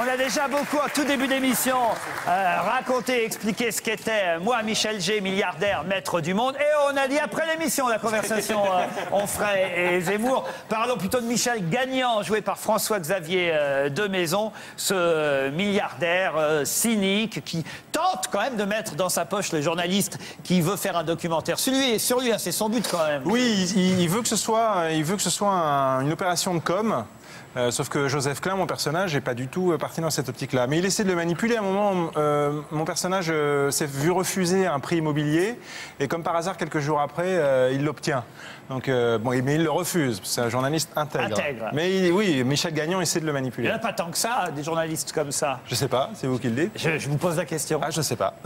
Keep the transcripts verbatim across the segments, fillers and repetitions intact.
On a déjà beaucoup, en tout début d'émission, euh, raconté, expliqué ce qu'était, moi, Michel G, milliardaire, maître du monde. Et on a dit après l'émission, la conversation euh, Onfray et Zemmour. Parlons plutôt de Michel Gagnant, joué par François-Xavier euh, de Maison, ce euh, milliardaire euh, cynique qui tente quand même de mettre dans sa poche le journaliste qui veut faire un documentaire sur lui. Et sur lui, hein, c'est son but quand même. Oui, il, il veut que ce soit, il veut que ce soit un, une opération de com'. Euh, sauf que Joseph Klein, mon personnage, n'est pas du tout parti dans cette optique-là. Mais il essaie de le manipuler. À un moment, euh, mon personnage euh, s'est vu refuser un prix immobilier. Et comme par hasard, quelques jours après, euh, il l'obtient. Donc, euh, bon, mais il le refuse. C'est un journaliste intègre. Intègre. Mais il, oui, Michel Gagnant essaie de le manipuler. Il n'y en a pas tant que ça, des journalistes comme ça. Je sais pas, c'est vous qui le dites. Je, je vous pose la question. Ah, je sais pas.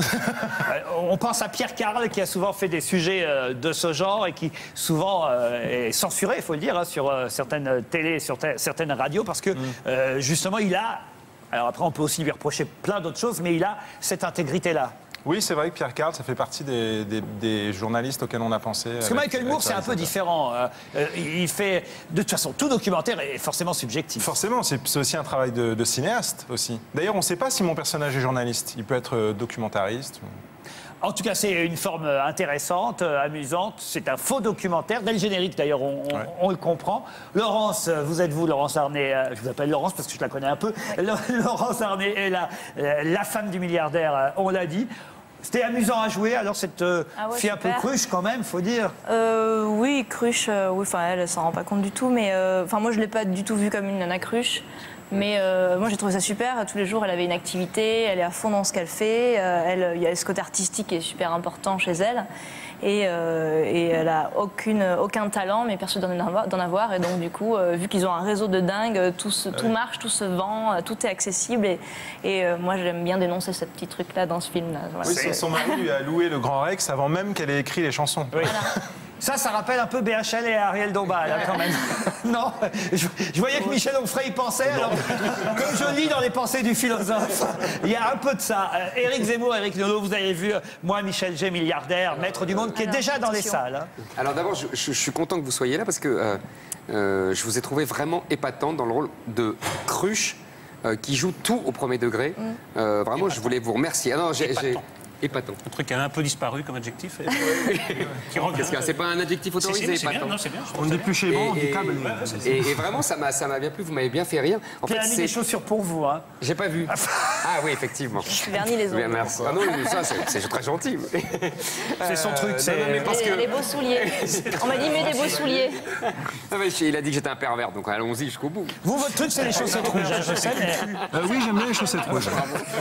On pense à Pierre Carl qui a souvent fait des sujets euh, de ce genre et qui souvent euh, est censuré, il faut le dire, hein, sur euh, certaines télés, sur certaines radios, parce que mm. euh, justement il a, alors après on peut aussi lui reprocher plein d'autres choses, mais il a cette intégrité-là. Oui, c'est vrai que Pierre Carl, ça fait partie des, des, des journalistes auxquels on a pensé. Parce que Michael Moore, c'est un peu différent. Euh, il fait, de toute façon, tout documentaire est forcément subjectif. Forcément, c'est aussi un travail de, de cinéaste aussi. D'ailleurs, on ne sait pas si mon personnage est journaliste. Il peut être documentariste. En tout cas, c'est une forme intéressante, amusante. C'est un faux documentaire. Dès le générique, d'ailleurs, on, ouais. on, on le comprend. Laurence, vous êtes vous, Laurence Arnay. Je vous appelle Laurence parce que je la connais un peu. Ouais. Laurence Arnay est la, la femme du milliardaire, on l'a dit. C'était amusant à jouer, alors cette euh, ah ouais, fille super. Un peu cruche quand même, faut dire. Euh, oui, cruche, euh, oui, enfin elle, elle s'en rend pas compte du tout, mais euh, enfin moi je l'ai pas du tout vue comme une nana cruche. Mais euh, moi j'ai trouvé ça super, tous les jours elle avait une activité, elle est à fond dans ce qu'elle fait, euh, elle, il y a ce côté artistique qui est super important chez elle. Et, euh, et elle n'a aucun talent, mais persuadée d'en avoir, d'en avoir. Et donc, du coup, euh, vu qu'ils ont un réseau de dingue, tout, se, tout marche, tout se vend, euh, tout est accessible. Et, et euh, moi, j'aime bien dénoncer ce petit truc-là dans ce film-là. Voilà. Oui, son mari lui a loué le Grand Rex avant même qu'elle ait écrit les chansons. Oui. Voilà. Ça, ça rappelle un peu B H L et Ariel Dombal, là, quand même. Non, je, je voyais que Michel Onfray y pensait, alors, comme je lis dans les pensées du philosophe, il y a un peu de ça. Euh, Éric Zemmour, Éric Nolot, vous avez vu, euh, moi, Michel G, milliardaire, maître du monde, qui alors, est déjà dans attention. Les salles. Hein. Alors d'abord, je, je, je suis content que vous soyez là, parce que euh, euh, je vous ai trouvé vraiment épatante dans le rôle de Cruche, euh, qui joue tout au premier degré. Mm. Euh, vraiment, épatant. Je voulais vous remercier. Ah non, j'ai... Épatant. Un truc qui a un peu disparu comme adjectif. Qu'est-ce que c'est pas un adjectif autorisé? C'est bien, non, c'est bien. On n'est plus chez bon, on dit câble. Et, et vraiment, ça m'a bien plu, vous m'avez bien fait rire. En fait, il a mis des chaussures pour vous, hein. J'ai pas vu. Ah oui, effectivement. Vernis les ongles. Merci. Ah non, ça, c'est très gentil. C'est son truc, c'est... Les, les beaux souliers. On m'a dit, mets des beaux souliers. Il a dit que j'étais un pervers, donc allons-y jusqu'au bout. Vous, votre truc, c'est les chaussettes rouges, je sais, mais... Oui, j'aime bien les chaussettes rouges.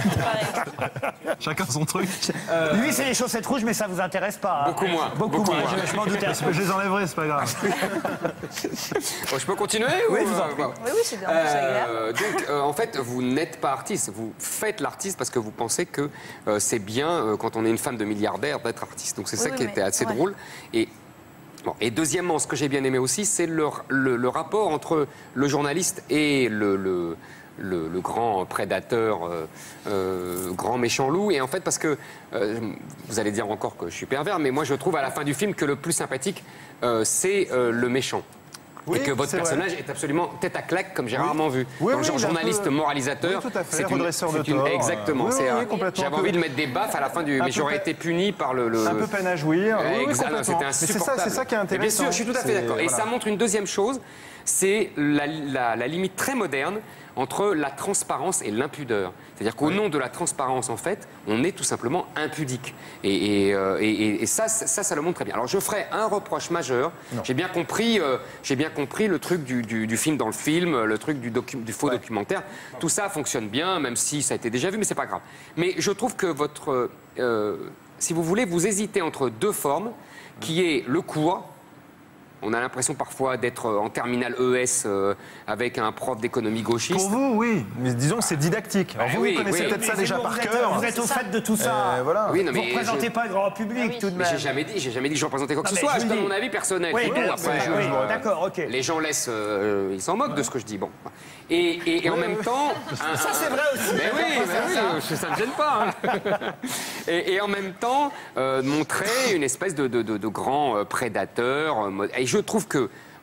Chacun son truc. Euh... Lui, c'est les chaussettes rouges, mais ça vous intéresse pas. Beaucoup hein. moins. Beaucoup, beaucoup moins. moins. Je, je m'en doutais. Je les enlèverai, c'est pas grave. Bon, je peux continuer Oui, ou... vous en oui, oui, c'est bien. Euh, donc, euh, en fait, vous n'êtes pas artiste. Vous faites l'artiste parce que vous pensez que euh, c'est bien, euh, quand on est une femme de milliardaire, d'être artiste. Donc, c'est oui, ça oui, qui était assez ouais. drôle. Et, bon, et deuxièmement, ce que j'ai bien aimé aussi, c'est le, le, le rapport entre le journaliste et le... le Le, le grand prédateur, euh, euh, grand méchant loup. Et en fait, parce que, euh, vous allez dire encore que je suis pervers, mais moi je trouve à la fin du film que le plus sympathique, euh, c'est euh, le méchant. Oui, et que votre personnage vrai. Est absolument tête à claque, comme j'ai oui. rarement vu. Oui, Dans le genre oui, journaliste peu... moralisateur. Oui, tout à fait, redresseur de tort. Exactement. Oui, oui, oui, J'avais envie de mettre des baffes à la fin du... Mais j'aurais été puni par le... le... Un peu peine à jouir. Euh, oui, C'était insupportable. C'est ça, ça qui est intéressant. Bien sûr, je suis tout à fait d'accord. Et voilà. Ça montre une deuxième chose, c'est la, la, la limite très moderne entre la transparence et l'impudeur. C'est-à-dire qu'au oui. nom de la transparence, en fait, on est tout simplement impudique. Et, et, euh, et, et ça, ça, ça le montre très bien. Alors, je ferai un reproche majeur. J'ai bien compris, euh, j'ai bien compris le truc du, du, du film dans le film, le truc du, docu du faux ouais. documentaire. Tout ça fonctionne bien, même si ça a été déjà vu, mais c'est pas grave. Mais je trouve que votre, euh, si vous voulez, vous hésitez entre deux formes, qui est le cours. On a l'impression parfois d'être en terminale E S euh, avec un prof d'économie gauchiste. Pour vous, oui. Mais disons, c'est didactique. Alors, vous, oui, vous connaissez oui. peut-être ça déjà par vous cœur. Êtes, vous êtes au fait de tout ça. Euh, voilà. Oui, non, mais vous ne représentez je... pas le grand public, ah, oui. tout de même. J'ai jamais dit, j'ai jamais dit que je représentais quoi que non, ce soit. Je, je donne dis... mon avis personnel. Oui, bon, après, oui, oui, d'accord, ok. Les gens laissent, euh, ils s'en moquent de ce que je dis. Bon. Et, et, et en même temps... Un, ça, c'est vrai aussi. Mais oui, mais oui ça. ça ne gêne pas. Hein. et, et en même temps, euh, montrer une espèce de, de, de, de grand prédateur. Et je trouve que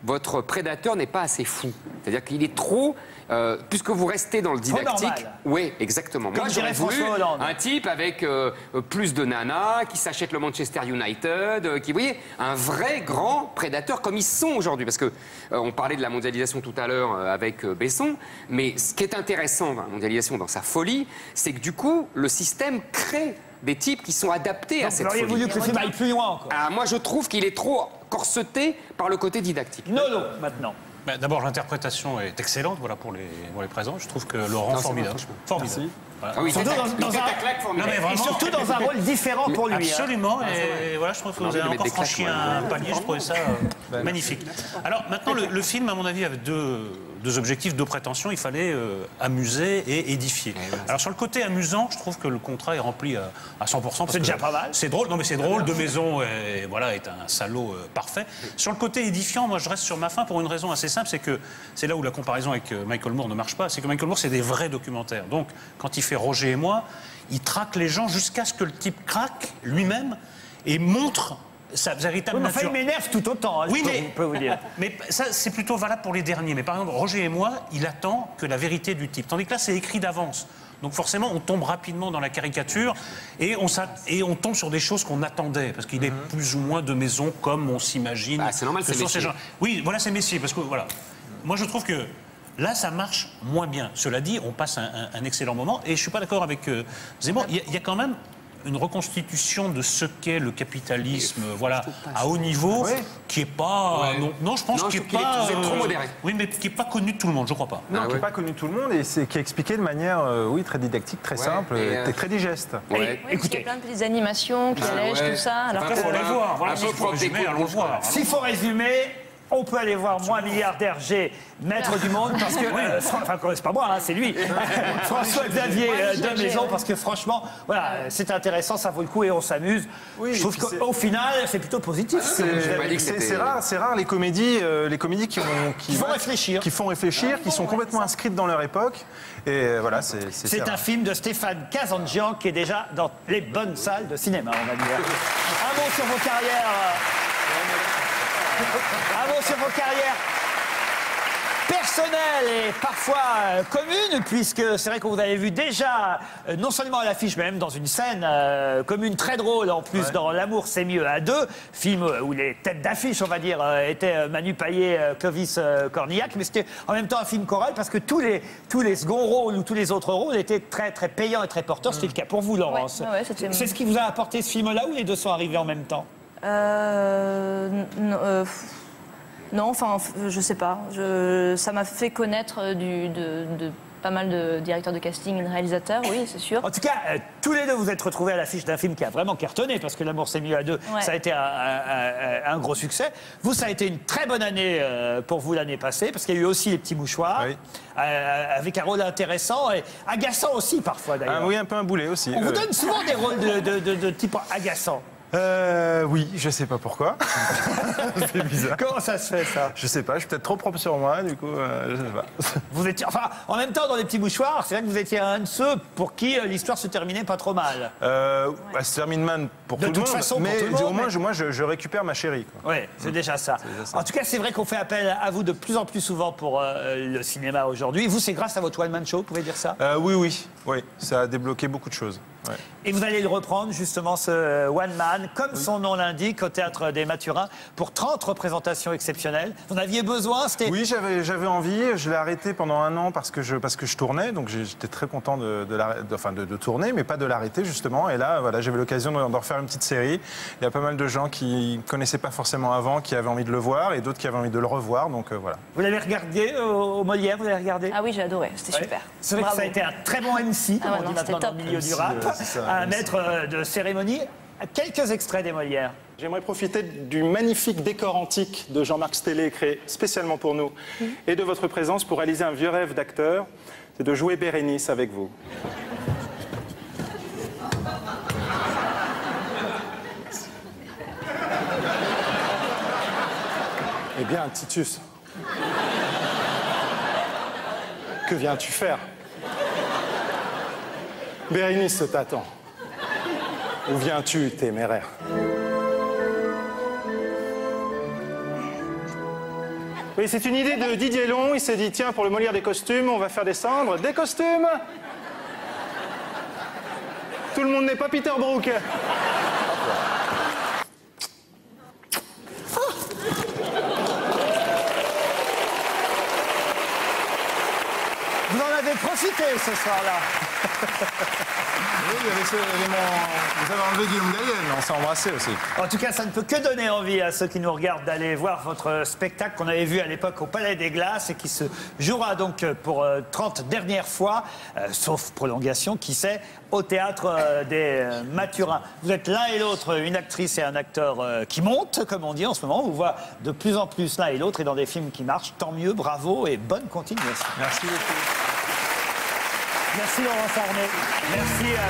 votre prédateur n'est pas assez fou. C'est-à-dire qu'il est trop... Euh, puisque vous restez dans le didactique... Oui, exactement. Comme Moi, j'aurais voulu Hollande. un type avec euh, plus de nanas, qui s'achète le Manchester United, euh, qui, vous voyez, un vrai grand prédateur comme ils sont aujourd'hui. Parce que euh, on parlait de la mondialisation tout à l'heure euh, avec euh, Besson, mais ce qui est intéressant dans la mondialisation, dans sa folie, c'est que du coup, le système crée des types qui sont adaptés Donc, à cette vous auriez folie. voulu que le film aille plus loin encore. Ah, moi, je trouve qu'il est trop corseté par le côté didactique. Nolo, maintenant. Ben, D'abord, l'interprétation est excellente, voilà, pour les, pour les présents. Je trouve que Laurent, Non, c'est formidable. vrai, franchement. Formidable. Voilà. Ah oui, Surtout tête à- dans- dans tête un- à claque formidable. Non, mais Et vraiment. surtout dans un rôle différent pour lui. hein. Absolument, et voilà, je trouve que On a vous envie avez de mettre encore des claques, franchi ouais. un palier, je trouvais ça euh, magnifique. Alors maintenant, le, le film, à mon avis, avait deux, deux objectifs, deux prétentions. Il fallait euh, amuser et édifier. Alors sur le côté amusant, je trouve que le contrat est rempli à, à cent pour cent. parce C'est que déjà pas mal. C'est drôle, non mais c'est drôle, de maison, et, voilà, est un salaud euh, parfait. Sur le côté édifiant, moi je reste sur ma faim pour une raison assez simple, c'est que c'est là où la comparaison avec euh, Michael Moore ne marche pas, c'est que Michael Moore, c'est des vrais documentaires. Donc, quand il fait Roger et moi, il traque les gens jusqu'à ce que le type craque lui-même et montre sa véritable Oui, mais enfin, nature. il m'énerve tout autant, hein, Oui, je peux mais, vous- peux vous dire. mais ça, c'est plutôt valable pour les derniers. Mais par exemple, Roger et moi, il attend que la vérité du type. Tandis que là, c'est écrit d'avance. Donc forcément, on tombe rapidement dans la caricature et on, s'a- et on tombe sur des choses qu'on attendait. Parce qu'il est plus ou moins de maison comme on s'imagine. Bah, c'est normal, que c'est sont ces Messier. gens. Oui, voilà, c'est Messier. Parce que voilà. Moi, je trouve que là, ça marche moins bien. Cela dit, on passe un, un- un excellent moment. Et je ne suis pas d'accord avec euh, Zemmour. Il y, a- il y a quand même une reconstitution de ce qu'est le capitalisme, voilà, à haut niveau, qui est pas, Ouais. non, non, je pense Non, qu'il je est trouve qu'il est- pas, vous êtes trop modéré. oui, mais qui est pas connu de tout le monde, je crois pas. Non, Ah qui ouais. n'est pas connu de tout le monde et c'est, qui est expliqué de manière euh, oui, très didactique, très Ouais, simple, et, et, euh, très digeste. Ouais. Oui, parce qu'il y Écoutez. a plein de petites animations qui Ah, allègent ouais. tout ça. Alors Un que- peu faut aller un- voir, voilà, un s'il peu faut propre résumer, des allons le voir. S'il faut résumer, on peut aller voir Moi, milliardaire G, maître du monde, parce que... euh, Fran- enfin, c'est pas moi, hein, c'est lui. François-Xavier Ouais, euh, Michel de G, Maison, ouais. parce que franchement, voilà, c'est intéressant, ça vaut le coup et on s'amuse. Oui, Je et trouve puis c'est- qu'au final, c'est plutôt positif. ce que vous C'est, avez pas dit que c'est- c'était- c'est rare, c'est rare les comédies, euh, les comédies qui, ont, Qui font réfléchir. qui font réfléchir, qui sont complètement inscrites dans leur époque. Et euh, voilà, c'est, c'est, C'est c'est un rare. film de Stéphane Kazanjian qui est déjà dans les bonnes salles de cinéma, on va dire. Un mot sur vos carrières. Un mot sur vos carrières personnelles et parfois euh, communes, puisque c'est vrai que vous avez vu déjà, euh, non seulement à l'affiche, mais même dans une scène euh, commune très drôle, en plus dans L'amour c'est mieux à deux, film euh, où les têtes d'affiche, on va dire, euh, étaient euh, Manu Payet, euh, Clovis euh, Cornillac, mais c'était en même temps un film choral parce que tous les, tous les seconds rôles ou tous les autres rôles étaient très très payants et très porteurs. C'était le cas pour vous, Laurence. Ouais, ouais, c'était- C'est ce qui vous a apporté ce film-là ou les deux sont arrivés en même temps? Euh, n- euh, pff, non, enfin, f- je sais pas. Je, ça m'a fait connaître euh, du, de, de pas mal de directeurs de casting et de réalisateurs, oui, c'est sûr. En tout cas, euh, tous les deux vous êtes retrouvés à l'affiche d'un film qui a vraiment cartonné, parce que L'amour c'est mieux à deux, Ouais. ça a été un, un- un- un gros succès. Vous, ça a été une très bonne année euh, pour vous l'année passée, parce qu'il y a eu aussi Les Petits Mouchoirs, Oui. euh, avec un rôle intéressant et agaçant aussi parfois d'ailleurs. Ah oui, un peu un boulet aussi. On vous euh. donne souvent des rôles de, de- de- de type agaçant. Euh, oui, je sais pas pourquoi. C'est bizarre. Comment ça se fait ça? Je sais pas, je suis peut-être trop propre sur moi, du coup, euh, je sais pas. Vous étiez, enfin, en même temps, dans Les Petits Mouchoirs, c'est vrai que vous étiez un de ceux pour qui euh, l'histoire se terminait pas trop mal. Euh, elle se termine man pour De tout toute le monde, façon, pour mais tout le monde, au moins, mais- je, moi, je, je récupère ma chérie. Quoi. Oui, c'est déjà ça. déjà ça. En tout cas, c'est vrai qu'on fait appel à vous de plus en plus souvent pour euh, le cinéma aujourd'hui. Vous, c'est grâce à votre one-man show, vous pouvez dire ça? Euh, oui, oui, oui, ça a débloqué beaucoup de choses. Ouais. Et vous allez le reprendre, justement, ce one-man, comme son nom l'indique, au Théâtre des Mathurins, pour trente représentations exceptionnelles. Vous en aviez besoin? C'était... Oui, j'avais, j'avais envie. Je l'ai arrêté pendant un an parce que je, parce que je tournais. Donc j'ai- j'étais très content de, de, l'arrêt- de- enfin, de, de tourner, mais pas de l'arrêter, justement. Et là, voilà, j'avais l'occasion d'en d'en refaire une petite série. Il y a pas mal de gens qui ne connaissaient pas forcément avant, qui avaient envie de le voir, et d'autres qui avaient envie de le revoir. Donc euh, voilà. Vous l'avez regardé au, au Molière, vous l'avez regardé? Ah oui, j'ai adoré, c'était Ouais. super. C'est vrai Bravo. que ça a été un très bon M C, comme Ah ouais, on dit non, maintenant c'était dans le top. milieu du M C, rap, euh, c'est ça, un M C. maître euh, de cérémonie. Quelques extraits des Molières. J'aimerais profiter du magnifique décor antique de Jean-Marc Stellé, créé spécialement pour nous, et de votre présence pour réaliser un vieux rêve d'acteur, c'est de jouer Bérénice avec vous. Eh bien, Titus, que viens-tu faire? Bérénice t'attend. Où viens-tu, téméraire? Oui, c'est une idée de Didier Long. Il s'est dit, tiens, pour le Molière des costumes, on va faire descendre des costumes. Tout le monde n'est pas Peter Brook. Vous en avez profité ce soir-là. Oui, il y avait ce élément. Vous avez enlevé Guillaume Dayel, on s'est embrassé aussi. En tout cas, ça ne peut que donner envie à ceux qui nous regardent d'aller voir votre spectacle qu'on avait vu à l'époque au Palais des Glaces et qui se jouera donc pour euh, trente dernières fois, euh, sauf prolongation, qui sait, au théâtre euh, des euh, Mathurins. Vous êtes l'un et l'autre, une actrice et un acteur euh, qui montent, comme on dit en ce moment. On vous voit de plus en plus l'un et l'autre et dans des films qui marchent. Tant mieux, bravo et bonne continuation. Merci beaucoup. Merci Laurence Arnaud. Merci à